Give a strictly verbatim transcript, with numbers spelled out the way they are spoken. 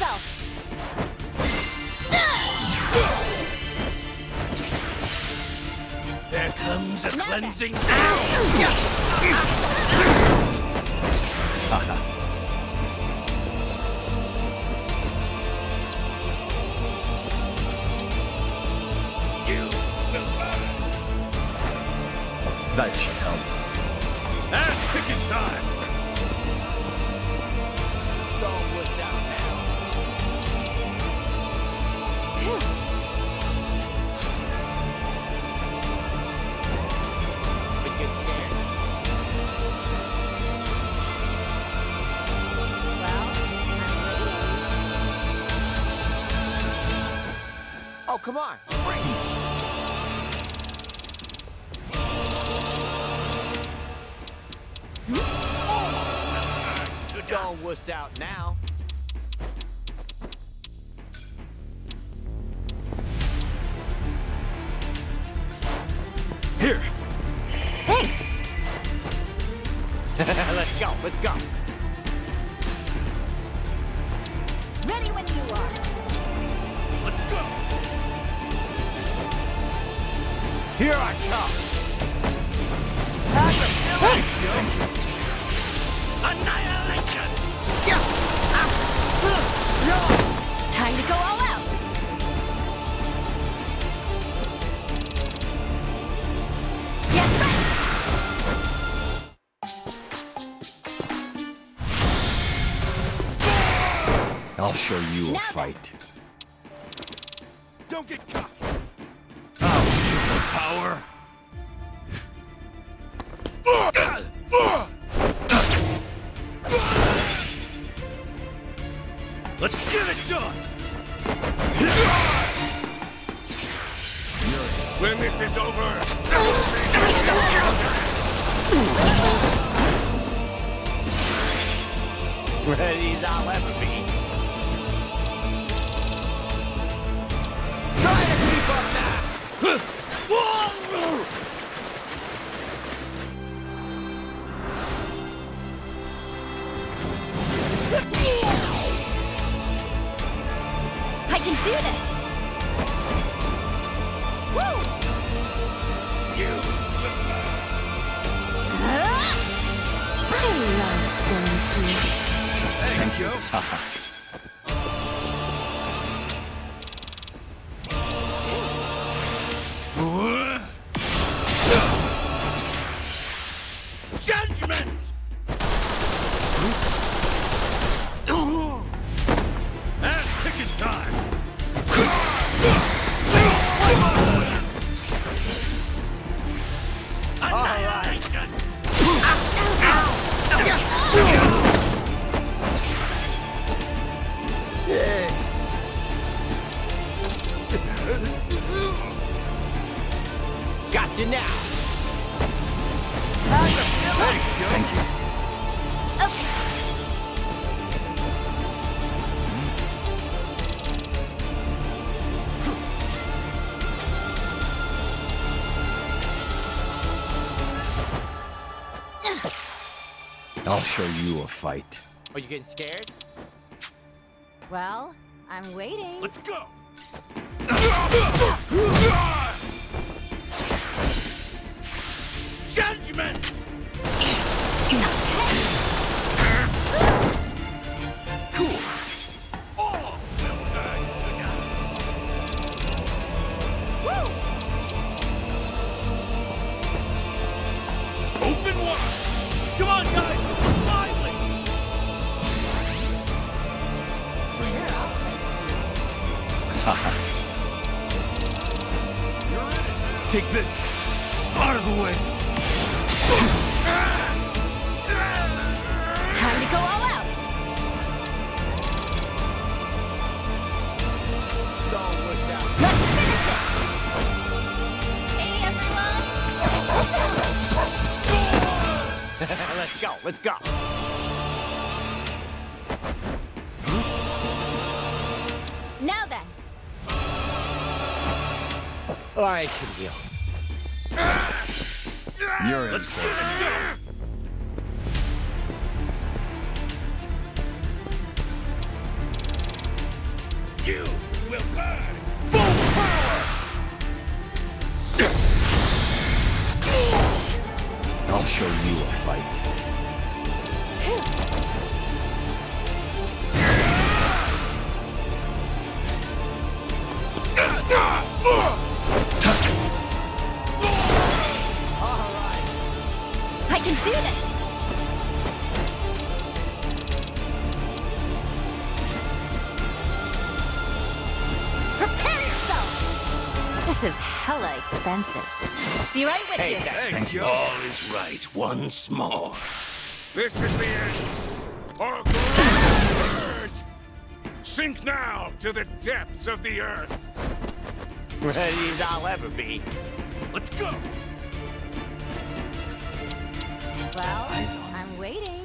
yourself. There comes a Now cleansing then. You will burn. That should help. Ass kicking time. Starwood down now. But get scared. Well, I'm waiting. Oh, come on. Bring it. To Don't dust. wuss out now. Here. Thanks. Let's go, let's go. Ready when you are. Let's go. Here I come. Annihilation. Time to go all out. Get ready. I'll show you a Now then. fight. Don't get caught. Oh, superpower. Let's get it done. When this is over, Ready as I'll ever be. Try to keep up now. I can do this. Woo! you Ah! I love spinning too. Thank you. Judgment! Ass kicking time! Annihilation! Yeah. Got you now. Thank you. Okay. I'll show you a fight. Are you getting scared? Well, I'm waiting. Let's go! Judgment! Cool. All will turn to dust. Woo! Open wide! Come on, guys! Lively! You're in it. Take this! Out of the way! Time to go all out. Don't wuss out. Let's finish it. Hey, everyone. Check this out. Let's go, let's go. Now then. I can heal. You're in Let's for get it. it done! is hella expensive. Be right with Hey, you. thanks. Thank you. All is right once more. This is the end. Or converge. Sink now to the depths of the earth. Ready as I'll ever be. Let's go. Well, Eyes on. I'm waiting.